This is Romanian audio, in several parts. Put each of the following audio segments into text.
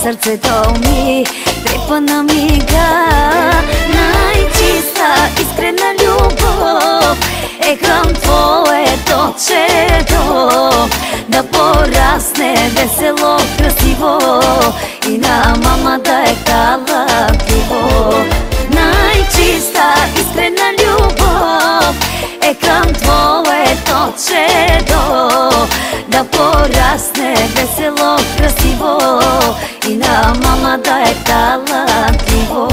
сърцето ми трепа мига. Най-чиста, искрена любов е към твоето чедо, да порасне весело, красиво и на мама да е талантливо. Най-чиста, искрена любов е към твоето чедо, да порасне весело, красиво и на мама да е талантливо.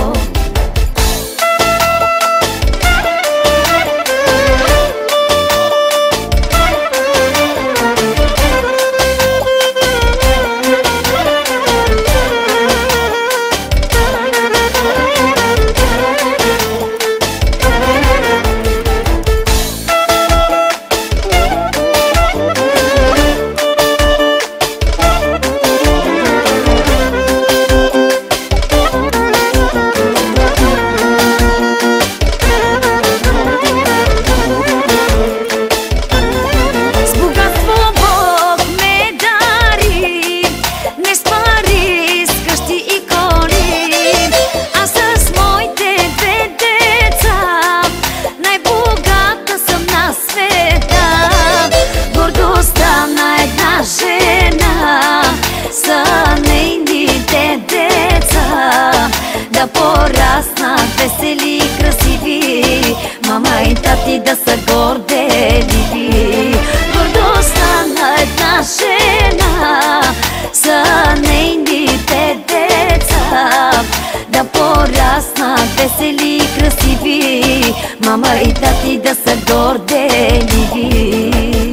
Да пораснат весели и красиви, мама и тати да са горделиви. Гордостта на една жена са нейните деца, да пораснат весели и красиви, мама и тати да са горделиви.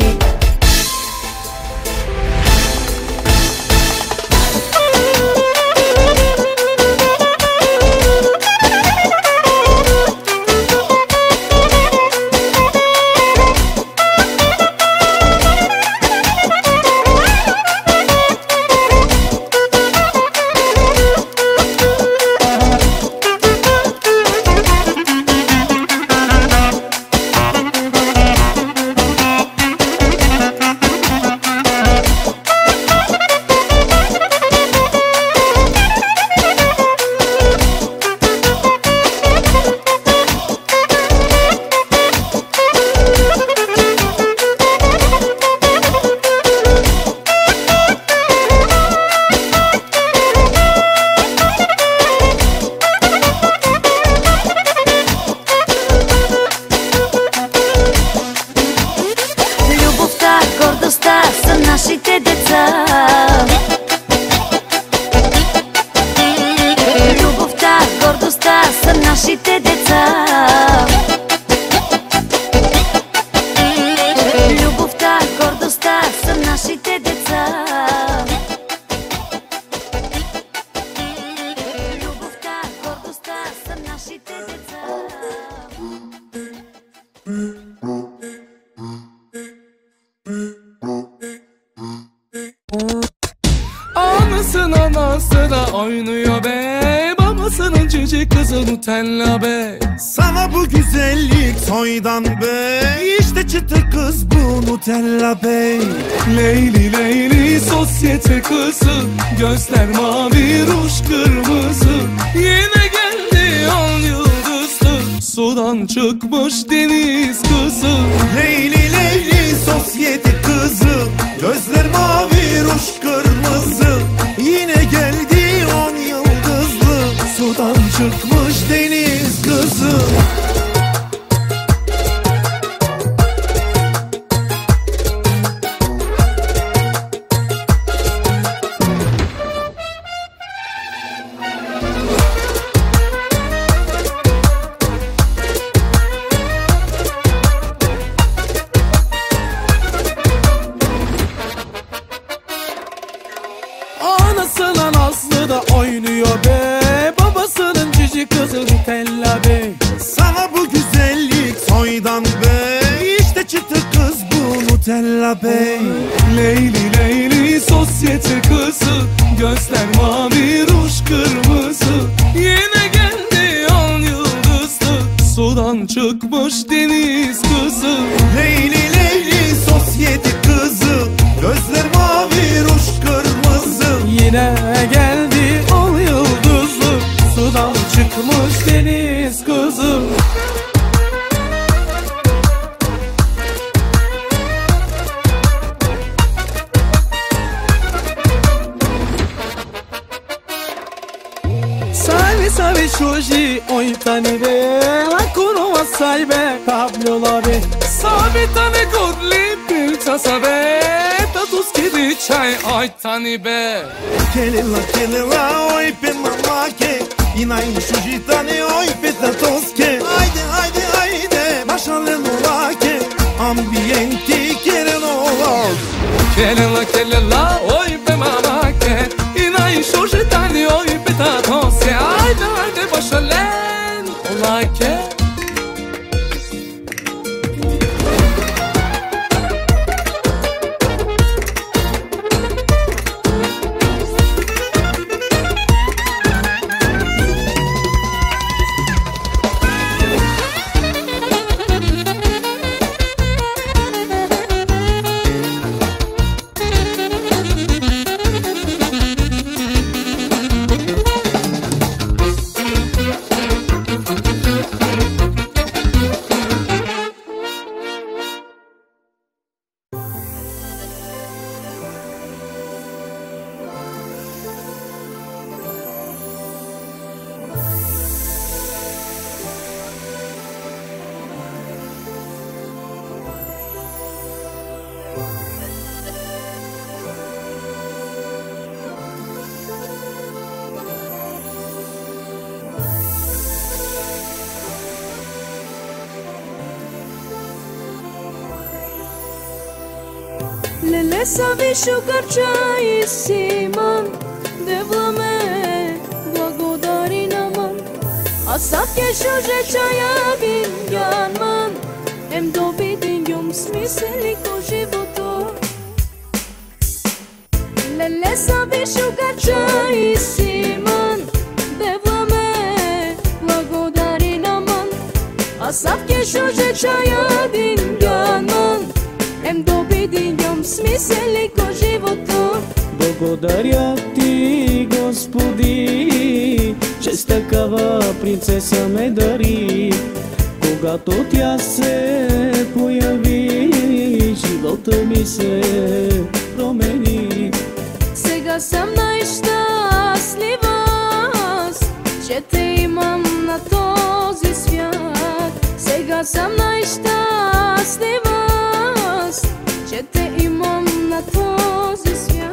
Гордостта са нашите деца. Любовта, гордостта са нашите деца. Любовта, гордостта са нашите деца. Любовта, гордостта са нашите деца. Anasına oynuyor be, babasının cici kızı Nutella be. Sana bu güzellik soydan be, işte çıtır kız bu Nutella be. Leyli Leyli sosyete kızı, gözler mavi ruj kırmızı. Yine geldi on yıldızlı, sudan çıkmış deniz kızı. Leyli Leyli sosyete kızı, gözler mavi ruj kırmızı. Yine geldi on yıldızlı, sudan çıkmış deniz kızı. Anasına Nazlı da oynuyor be, babasının cici kızı Nutella be. Sana bu güzellik soydan be, işte çıtır kız bu Nutella be. Leyli Leyli sosyete kızı, gözler mavi ruj kırmızı. Yine geldi on yıldızlı, sudan çıkmış deniz kızı. Leyli Leyli sosyete kızı, gözler mavi ruj kırmızı. Yine gel shuji oi tani be la kuno asai be pablo la be sabe tani godli pilça sabe tatus kidi chai oi tani be kelela oi pe mamake inai shuji tani oi pe tatoske haydi haydi haydi başale nolake ambienti keren olar kelela oi pe mamake inai shuji tani oi pe tatoske haydi haydi başale nolake Lele savi sugar chai siman devlame благодари наман Асав ke shuje chaya vinyan man Em dobidin yum smiseliko životo Lele savi sugar chai siman devlame благодари наман Асав ke shuje chaya vinyan man Em dobidin yum smiseliko životo Благодаря ти, Господи, че с такава принцеса ме дари. Когато тя се появи, живота ми се промени. Сега съм най-щастлива, че те имам на този свят. Сега съм най-щастлива, че те имам на този свят.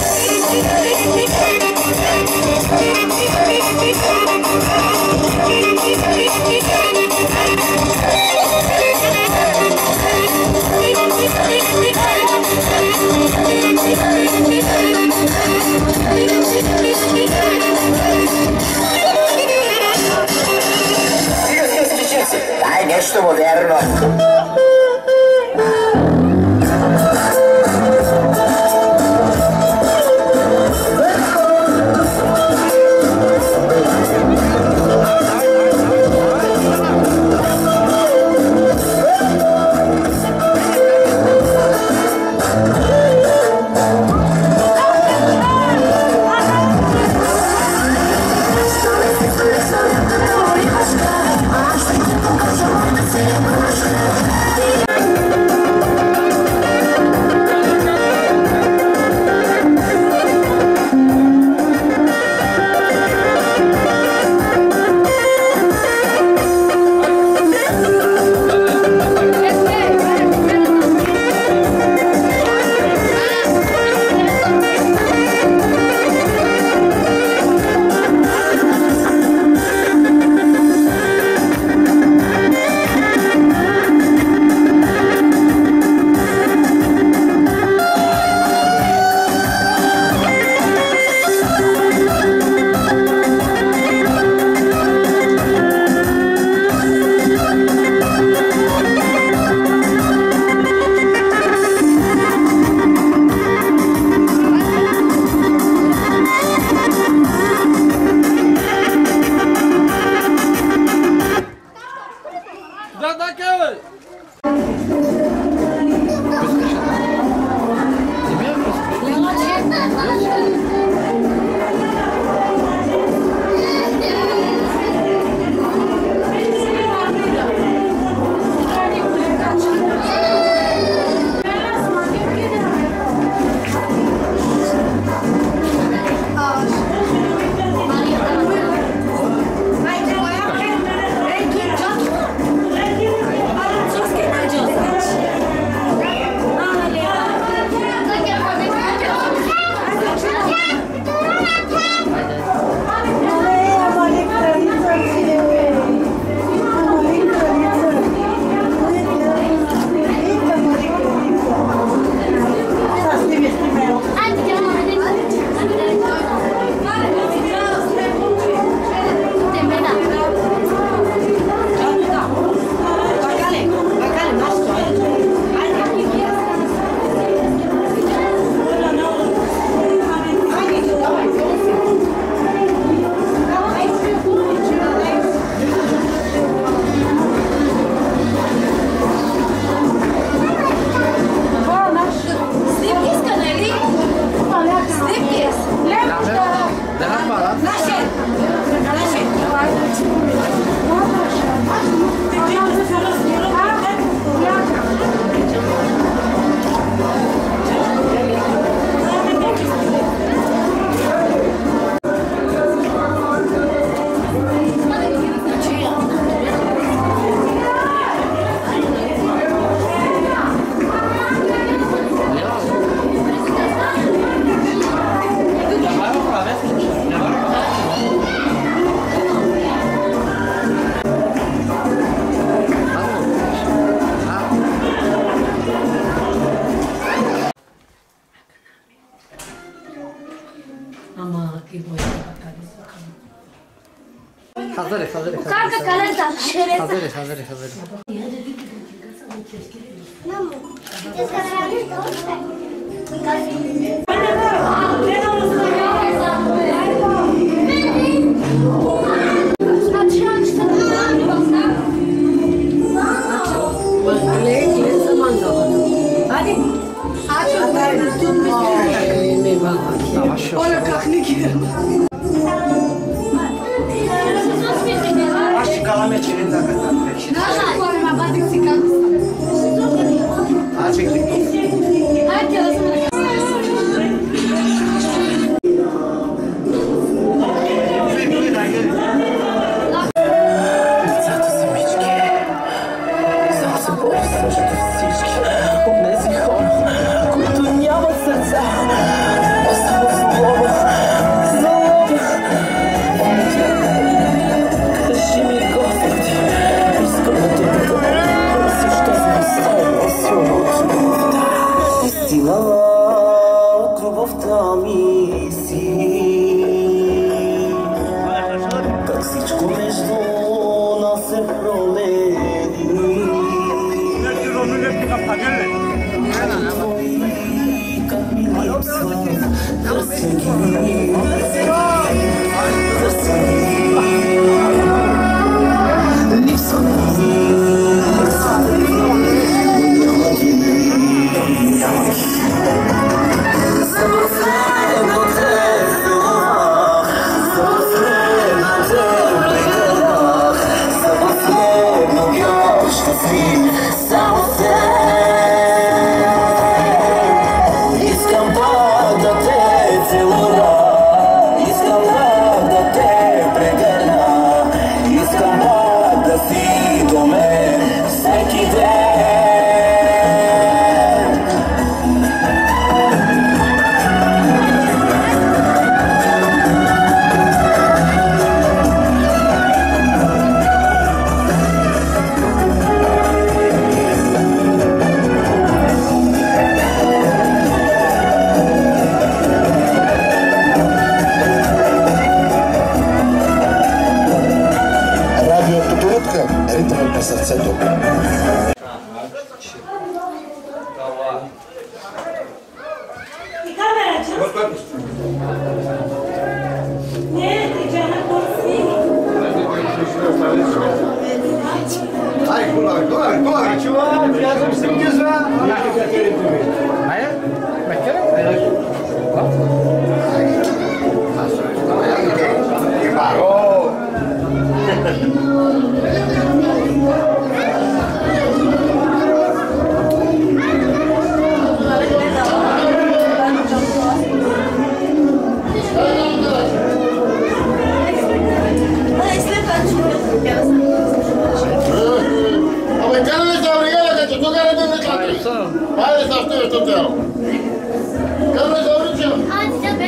Thank you. Ama ki boya bakarız. Hazır. Kanka kalenta şeref. Hazır. Olha kahnik. Acho que ela me tirou da casa. Ah, tinha que Hadi canım.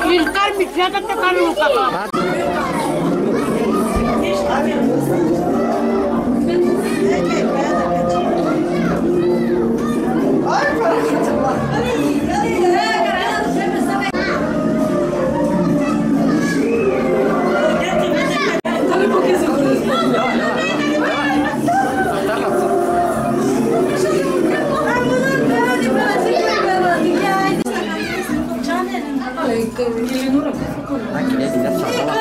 Filcar mi fiata te calu capa. Anche lei ti lascia